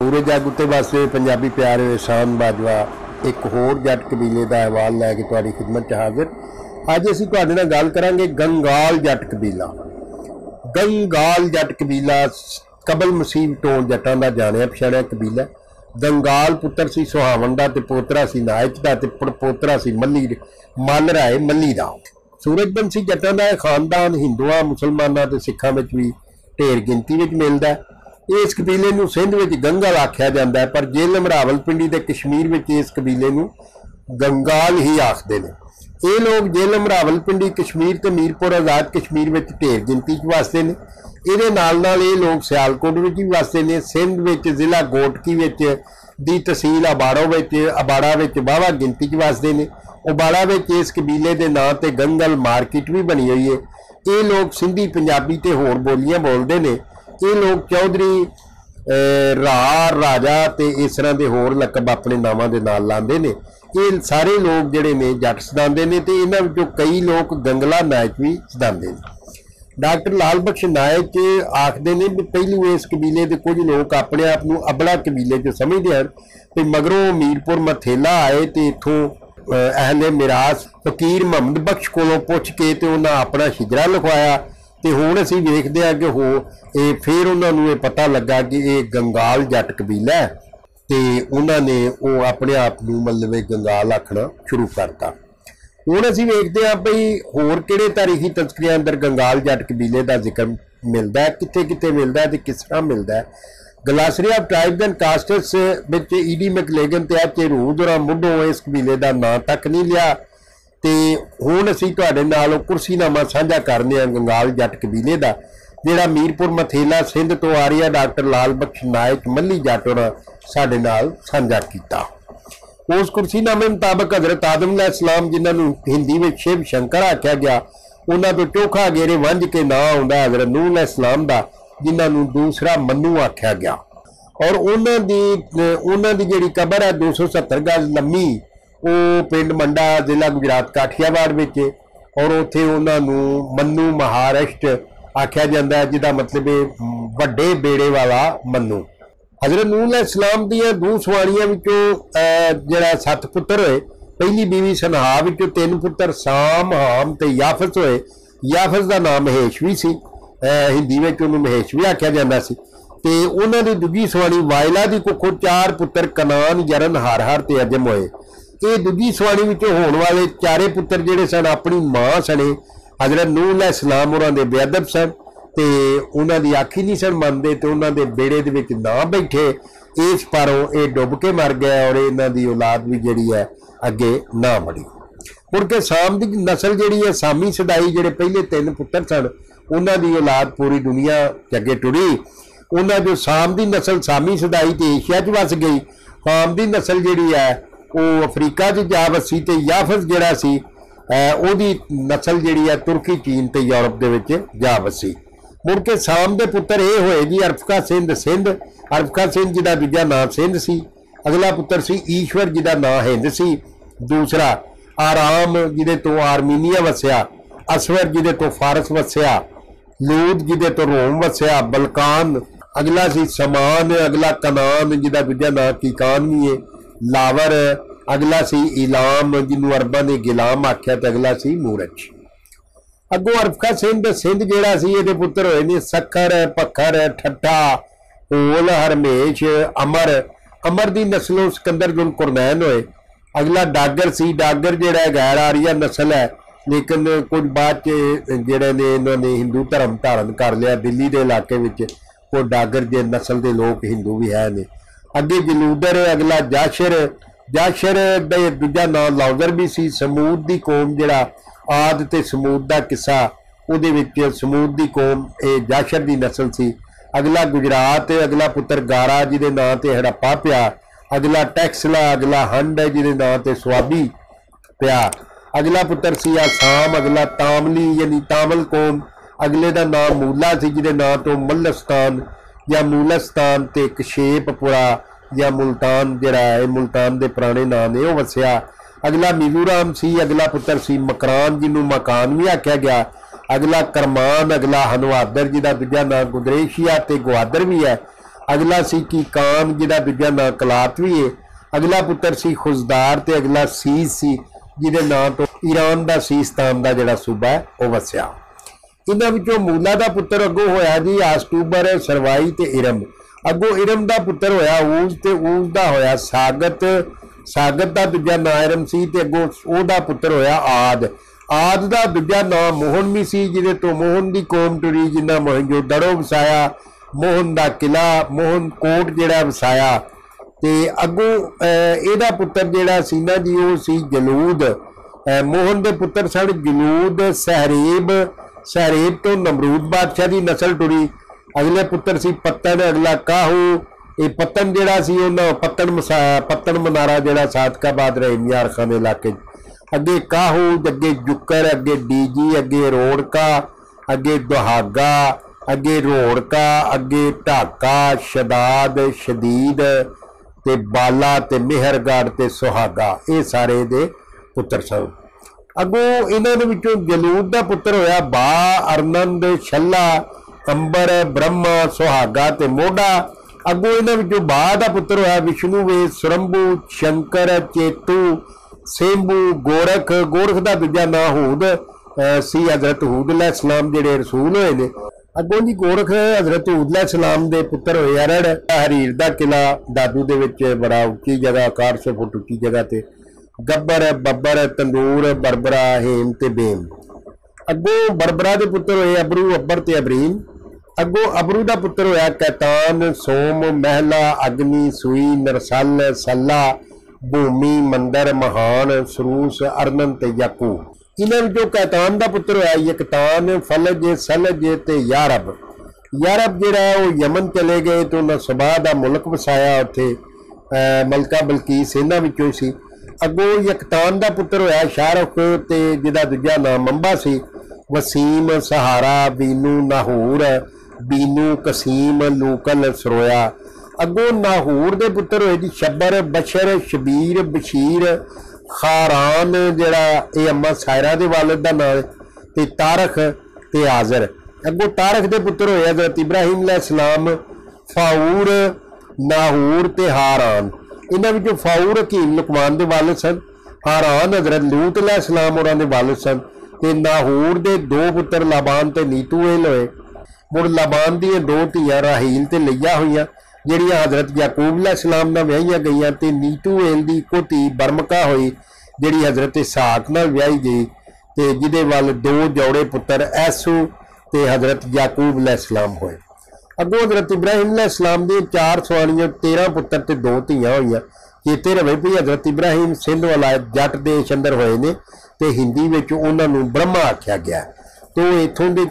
पूरे जग उत्ते वास्ते पंजाबी प्यारे एहसान बाजवा एक होर जट कबीले का हवाल लैके तुहाडी खिदमत च हाजिर। अज असीं तुहाडे नाल गल करांगे गंगाल जट कबीला। गंगाल जट कबीला कबल मसीह टोन जटां दा जाणिया पछाणिया कबीला। गंगाल पुत्र सी सुहावन दा ते पोतरा सी नायक दा ते पोतरा सी मल राय मल्ली दा। सूरजबंसी जटां दा खानदान हिंदुआं मुसलमानां ते सिखां विच भी ढेर गिनती विच मिलदा है। इस कबीले नूं सिंध विच गंगल आख्या जाता है, पर जेलम रावलपिंडी ते कश्मीर विच इस कबीले नूं गंगाल ही आखदे ने। ये लोग जेलम रावलपिंडी कश्मीर ते मीरपुर आज़ाद कश्मीर विच ढेर गिनती च वसदे ने। इहदे नाल नाल ये लोग सियालकोट विच भी वसदे ने। सिंध विच जिला गोटकी विच दी तहसील अबाड़ा विच वाहवा गिनती च वसदे ने। अबाड़ा विच इस कबीले के नां ते गंगल मार्केट भी बनी हुई है। ये लोग सिंधी पंजाबी ते होर बोलियां बोलते हैं। ये लोग चौधरी राजा ते इस तरह के होर लकब अपने नावां दे नाल लांदे ने। ये सारे लोग जिहड़े ने जट सदांदे ने ते इन्हां विचों कई लोग गंगला नायक भी सदांदे ने। डॉक्टर लाल बख्श नायक आखदे ने भी पहलू इस कबीले के कुछ लोग अपने आप नूं अबड़ा कबीले च समझदे हैं ते मगरों मीरपुर मथेला आए तो इत्थों अहले मिरास फकीर मुहम्मद बख्श कोलों पुछ के ते उन्हां अपना शिजरा लिखवाया। तो हुण असीं वेखदे हां कि फिर उन्होंने पता लगा कि ये गंगाल जट कबीला है तो उन्होंने वो अपने आप को मतलब गंगाल आखना शुरू करता। हुण असीं वेखदे हां भई होर किहड़े तारीखी तस्करियां अंदर गंगाल जट कबीले का जिक्र मिलता है, कित्थे कित्थे मिलता है तो किस तरह मिलता है। Glossary of tribes and castes which E D Maclagan ते एच ए रूज और मुढ़ों इस कबीले का नां तक नहीं लिया। तो हुण असीं तुहाडे नाल कुर्सीनामा साझा करने गंगाल जट कबीले का, जिहड़ा मीरपुर मथेला सिंध तो आ रही है। डॉक्टर लाल बख्श नायक मल्ली जट होरां साडे नाल साझा कीता। उस कुर्सीनामे मुताबक हज़रत आदम अलैहिस्सलाम जिन्होंने हिंदी में शिव शंकर आख्या गया, उन्हां तो चोखा गेरे वंज के नां आउंदा हज़रत नूह अलैहिस्सलाम दा, जिन्होंने दूसरा मन्नू आख्या गया। और उन्हां दी जिहड़ी कबर है 270 गज लम्मी, वो पिंड मंडा जिला गुजरात काठियावाड़ विच, और उत्थे उन्होंने मन्नू महाराष्ट्र आख्या जाता है, जिसका मतलब है वड्डे बेड़े वाला मन्नू। हज़रत नूह अलैहिस्सलाम दी दो सवाणियां विचों जिहड़ा 7 पुत्र होए, पहली बीवी सनहा विचों 3 पुत्र साम हाम ते याफस होए। याफस का नाम महेशवी सी, हिंदी में उन्होंने महेशवी आख्या जाता सी। ते उन्हां दी दूजी सवाणी वायला दी कुखों 4 पुत्र कनान यरन हार ते अजम होए। ये दूजी सवाणी विचों होने वाले 4 पुत्र जिहड़े सन अपनी मां सने हज़रत नूह अलैहिस्सलाम होरां दे बेअदब सन ते उन्हां दी आखी नहीं सन मनदे ते उन्हां दे बेड़े दे विच ना बैठे। इस पारों ये डुब के मर गया और इन्हां दी औलाद भी जिहड़ी है अगे ना बढ़ी। मुड़ के साम दी नस्ल जिहड़ी है सामी सदाई, जिहड़े पहले 3 पुत्र सन उन्हां दी औलाद पूरी दुनिया अगे टुरी। उन्हां जो साम दी नस्ल सामी सदाई ते एशिया च वस गई। हाम दी नस्ल जिहड़ी है वो अफ्रीका च जा वसी ते याफस जिहड़ा सी ओहदी नस्ल जिहड़ी है तुर्की चीन ते यूरोप दे विच जा वसी। मुड़ के साम दे पुत्र ये होए जी अरफका सिंध अरफका सिंध जिहदा दूजा नां सिंध सी। अगला पुत्र सी ईश्वर जिहदा नां हिंद सी। दूसरा आराम जिहदे तो आर्मीनिया वसया। असवर जिहदे तो फारस वसया। लूद जिहदे तो रोम वसया। बलकान अगला सी समान। अगला कनान जिहदा दूजा नां कीकान भी है। लावर अगला सी इलाम जिन्होंने अरबा ने गिलाम आख्या, तो अगला सी मूरज। अगों अरफका सिंध जिहड़ा सी इहदे पुत्र होए ने सखर पखर ठट्ठा होल हरमेश अमर। अमर दी नस्लों सिकंदर जुल कुरनैन होए। अगला डागर सी। डागर जिहड़ा गैर आरिया नस्ल है, लेकिन कुछ बाद जिहड़े ने इन्होंने हिंदू धर्म धारण कर लिया। दिल्ली के इलाके में कोई डागर जे नस्ल के लोग हिंदू भी है ने। अगे जलूदर। अगला जाशर दे दूजा नाम लौजर भी सी। समूद की कौम जिहड़ा आद ते समूद का किस्सा, उहदे विच समूद की कौम ये जाशर की नस्ल सी। अगला गुजरात। अगला पुत्र गारा जिहदे नां ते हड़प्पा पिया। अगला टैक्सला। अगला हंड है जिहदे नां ते स्वाबी पिया। अगला पुत्र सी आसाम। अगला तामली यानी तामल कौम। अगले का नाम मूला सी जिहदे नां तो मल्लस्तान या मूलस्तान ते कशेपपुरा या मुल्तान जिहड़ा है मुल्तान के पुराने नाम ने वह वसया। अगला मिजोराम सी। अगला पुत्र सी मकरान जिन्होंने मकान भी आख्या गया। अगला करमान। अगला हनवादर जिहदा दूजा नाम गुदरेशिया ते ग्वादर भी है। अगला सी कीकान जिहदा दूजा नाम कलातवी है। अगला पुत्र सी खुजदार ते अगला सीस सी जिहदे नाम तो ईरान का सीस्तान का जिहड़ा सूबा है वह वसिया। इन्हां विचों मूला का पुत्र अगों होया जी आसटूबर सरवाई ते इरम। अगों इरम का पुत्र होया ऊज ते ऊज का होया सागत। सागत का दूजा नाम इरम सी ते अगों ओहदा पुत्र होया आद। आद का दूजा नाम मोहन भी सी जिहदे तो मोहन की कौम टुरी जिन्ना मोहनजोदड़ो वसाया। मोहन का किला मोहन कोट जिहड़ा वसाया। ते अगों इहदा पुत्र जिहड़ा सी ना जी वो सी जलूद। मोहन के पुत्र सन जलूद सहरेब। सहरेब तो नमरूद बादशाह की नस्ल टुरी। अगले पुत्र सी पत्तन अगला काहू। ये पत्तन जिहड़ा सी उन्हां पत्तन मनारा जिहड़ा सादकाबाद रहीमियार खान इलाके अगे काहू अगे जुकर अगे डीजी अगे रोड़का अगे दुहागा अगे रोड़का अगे ढाका शदाद शदीद ते बाला ते मेहरगढ़ ते सुहागा ये सारे दे पुत्र सन। अगों इन्हां दे विचों जलूद का पुत्र होया बा अरनंद छल्ला अंबर ब्रह्मा सुहागा ते मोढ़ा। अगों इन्हां विचों बा का पुत्र होया विष्णुवेद सुरंभू शंकर चेतू सेंबू गोरख। गोरख का दूजा नाम हूद सी हजरत हूद अलैहिस्सलाम जिहड़े रसूल होए ने। अगों जी गोरख हजरत हूद अलैहिस्सलाम दे पुत्र होए अरड़। हरीर का किला दादू दे विच बड़ा उच्ची जगह 400 फुट उच्ची जगह ते गब्बर बब्बर तंदूर बरबरा हेम ते बेम। अगों बरबरा के पुत्र होए अबरू अब्बर ते अबरीम। अगों अबरू का पुत्र होया कैतान सोम महला अग्नि सुई नरसल सला भूमि मंदर महान सरूस अरनन ते याकूब। इन्हां विचों कैतान का पुत्र होया यकतान फलज सलज ते यारब। यारब जिहड़ा वो यमन चले गए तो उन्हां सबा का मुल्क वसाया उत्थे मलका बलकीस इन्हां विचों सी। अगों यकतान का पुत्र होया शाहरुख ते जिहदा दूजा नाम मंबा सी। वसीम सहारा बीनू नाहूर बीनू कसीम लूकल सरोया। अगों नाहूर के पुत्र होए जी शब्बर बशर शबीर बशीर खारान जिहड़ा ये अम्मा सायरा के वालिद का नाम ते तारख ते आजर। अगों तारख के पुत्र होए हज़रत इब्राहिम अलैहिस्सलाम फाऊर नाहूर ते हारान। इन्हां विचों फाऊर हकीम लुकमान के वालिद सन। हारान हजरत लूत अलैहिस्सलाम उन्हां दे वालिद सन। ते नाहूर दे दो पुत्र लाबान ते नीतूएल होए। मुड़ लाबान दी दो धीआं राहील ते लैया होईयां जिहड़ियां हजरत याकूब अलैहिस्सलाम नाल विआहियां गईयां ते नीतूएल दी इक्को धी बरमका होई जिहड़ी हजरत इसहाक नाल विआही गई ते जिहदे वल दो जोड़े पुत्र ऐसू ते हजरत याकूब अलैहिस्सलाम होए। अगों हजरत इब्राहिम अलैहिस्सलाम दी 4 सवाणियां 13 पुत्र ते 2 धीआं होईयां। चेते रहे भी हजरत इब्राहिम सिंध वलायत जट देश अंदर होए ने ते हिंदी विच उन्हां नूं ब्रह्मा आख्या गया। तो इत्थों दे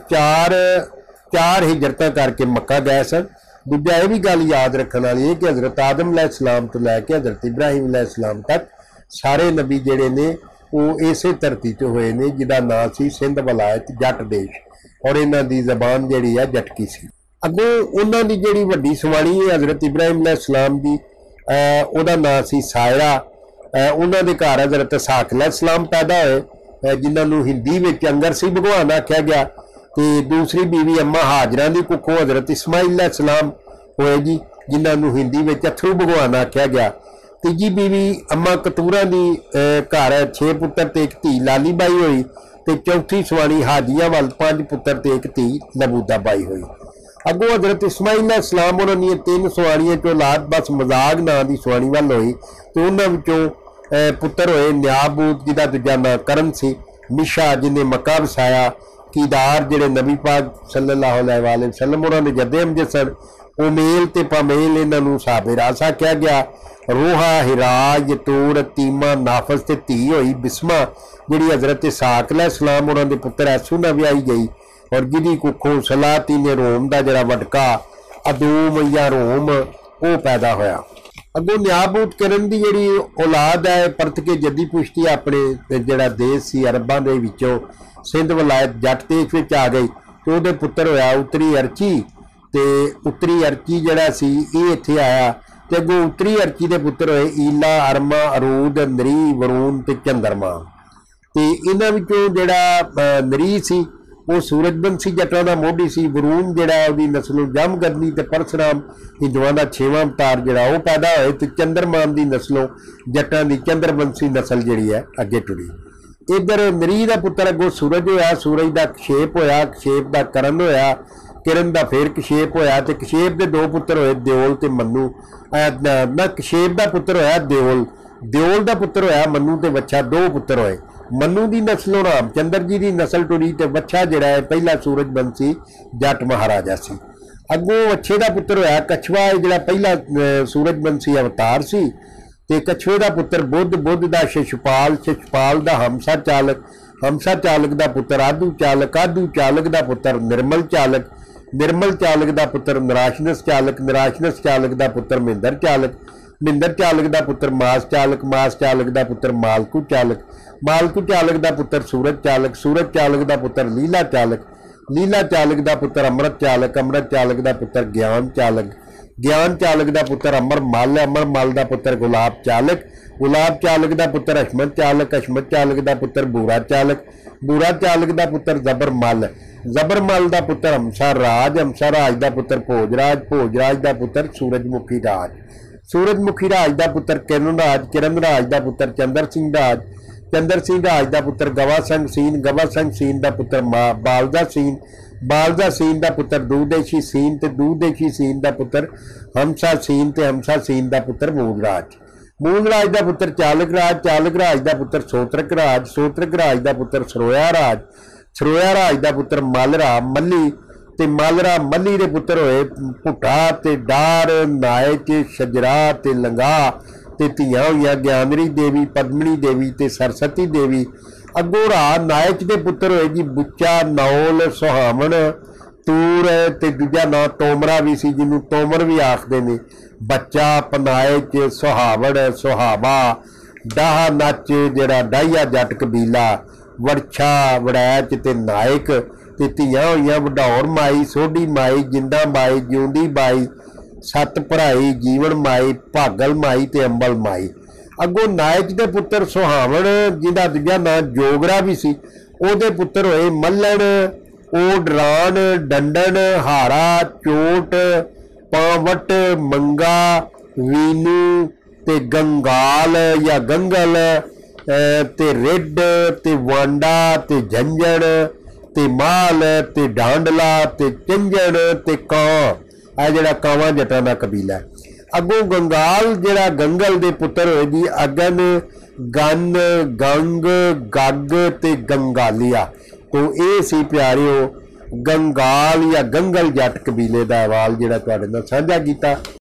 चार हिजरतां करके मक्का गए सन। दूजा यह भी गल याद रखने वाली है कि हजरत आदम अलैहिस्सलाम तो लैके हजरत इब्राहिम अलैहिस्सलाम तक सारे नबी जिहड़े ने वो इसे धरती ते होए ने जिहदा नाम सी सिंध वलायत जट देश और इन्हां दी ज़बान जिहड़ी है जटकी सी। अगों उन्हां दी जिहड़ी वड्डी सवाणी है हजरत इब्राहिम अलैहिस्सलाम दी उहदा नाम सी सायरा। उन्हां दे घर हजरत इसहाक अलैहिस्सलाम पैदा होए जिन्हां नूं हिंदी विच अंगरसी भगवान आख्या गया। ते दूसरी बीवी अम्मा हाजरा दी कुखों हजरत इस्माइल अलैहिस्सलाम होए जी जिन्हां नूं हिंदी विच अथरू भगवान आख्या गया। तीजी बीवी अम्मा कतूरा दी घर 6 पुत्र ते 1 धी लाली बाई होई ते चौथी सवाणी हाजिया वल 5 पुत्र ते 1 धी नबूदा बाई होई। अगों हजरत इस्माइल अलैहिस्सलाम उन्हां दी 3 सवाणियां चों औलाद बस मजाक नां दी सवाणी वल होई ते उन्हां विचों पुत्र होए न्याबूत जिहदा दूजा नां करन सी। मिशा जिन्हें मक्का वसाया। कीदार जिहड़े नबी पाक सल्लल्लाहु अलैहि वसल्लम उन्हां दे जद्दे अमजद सन। उमेल ते पामेल इन्हां नूं साहबे रास आख्या गया। रोहा हिराज यतूर तीमा नाफस ते धी होई बिस्मा जिहड़ी हजरत इसहाक अलैहिस्सलाम उन्हां दे पुत्र ऐसू नाल विआही गई और जिहदी कुखों सलाती ने रोम का जिहड़ा वटका अदूम या रोम वो पैदा होया। अगों न्याबूत करन दी जिहड़ी औलाद है परत के जद्दी पुश्ती अपने जिहड़ा देश सी अरबां दे विचों सिंध वलायत जट देश विच आ गई तो उहदे पुत्र होया उत्तरी अर्ची ते उत्तरी अर्ची जिहड़ा सी ये इत्थे आया ते अगों उत्तरी अर्ची दे पुत्र होए ईला अरमा अरूद नरी वरुण ते चंद्रमा। ते इन्हां विचों जिहड़ा नरी सी वो सूरजवंशी जटां दा मोढी सी। वरुण जिहड़ा उहदी नस्लों जमगदनी ते परशुराम हिंदुआं दा 6वां अवतार जिहड़ा वो पैदा होए, ते चंद्रमान दी नस्लों जटां दी चंद्रवंशी नस्ल जिहड़ी है अगे टुरी। इधर नरी का पुत्र अगों सूरज होया, सूरज का कशेप होया, कशेप का करण होया, किरण का फिर कशेप होया, ते कशेप के 2 पुत्र होए दिओल ते मन्नू। ना कशेप का पुत्र होया दिओल, दिओल का पुत्र होया मन्नू ते वच्छा, 2 पुत्र होए। मन्नू की नस्लों रामचंद्र जी की नस्ल टुरी, ते वच्छा जिहड़ा है पहला सूरजवंशी जट महाराजा सी। अगों वच्छे का पुत्र होया कछवा, जिहड़ा पहला सूरजवंशी अवतार सी। ते कछुए का पुत्र बुद्ध, बुद्ध का शिशुपाल, शिशुपाल का हंसा चालक, हंसा चालक का पुत्र आदू चालक, आदू चालक का पुत्र निर्मल चालक, निर्मल चालक का पुत्र निराशनस चालक, निराशनस चालक का पुत्र महिंदर चालक, महिंदर चालक का पुत्र मास चालक, मास चालक का पुत्र मालकू चालक, मालकू चालक का पुत्र सूरज चालक, सूरज चालक का पुत्र लीला चालक, लीला चालक का पुत्र अमृत चालक, अमृत चालक का पुत्र ज्ञान चालक, ज्ञान चालक का पुत्र अमर मल, अमर मल का पुत्र गुलाब चालक, गुलाब चालक का पुत्र अशमत चालक, अशमत चालक का पुत्र बूरा चालक, बूरा चालक का पुत्र जबर मल, जबर मल का पुत्र हंसा राज, हंसा राज का पुत्र भोजराज, भोजराज का पुत्र सूरजमुखी राज, सूरजमुखी राज का पुत्र किरण राज, किरण राज का पुत्र चंद्र सिंह राज, चंद्र सिंह राज का पुत्र गवा संघ सीन, गवा संघ सीन का पुत्र बालदा सीन, बालदा सीन का पुत्र दूदेशी सीन, ते दूदेशी सीन का पुत्र हंसा सीन, ते हंसा सीन का पुत्र मूलराज, मूलराज का पुत्र चालक राज, चालक राज का पुत्र सोत्रक राज, सोत्रक राज का पुत्र सरोया राज, सरोया राज का पुत्र मलरा मली, ते मलरा मली के पुत्र होए भुट्टा ते डार, नायक शजरा ते लंगा, ते धियां होईयां ज्ञानरी देवी, पद्मनी देवी ते सरस्वती देवी। अगों राज नायक के पुत्र होए जी बुच्चा, नौल, सुहावण, तूर, ते दूजा नाम तोमरा भी सी, जिन्हों तोमर भी आखते ने। बच्चा, पनायक, सुहावण, सुहावा, डाह नच जिहड़ा डाहिया जट कबीला, वरछा, वड़ैच ते नायक, ते धियां होईयां वढौर माई, सोढी माई, जिंदा माई, जिउंदी बाई, सत भराई, जीवन माई, भागल माई ते अंबल माई। अगों नायक के पुत्र सुहावण, जिंदा दूजा नाम जोगरा भी सी, ओहदे पुत्र होए मल्लण, ओडरान, डंडन, हारा, चोट, पावट, मंगा, वीनू ते गंगाल या गंगल, ते रिड, ते वांडा, ते झंझण, ते माल, ते डांडला, ते झंझण, ते कां। आ जिहड़ा कावां जटां दा कबीला है। अगों गंगाल जिहड़ा गंगल दे पुत्र होए जी अगन, गन, गंग, गग ते गंगालिया। तो ये सी प्यारिओ गंगाल या गंगल जट कबीले दा अहवाल जिहड़ा तुहाडे नाल साझा कीता।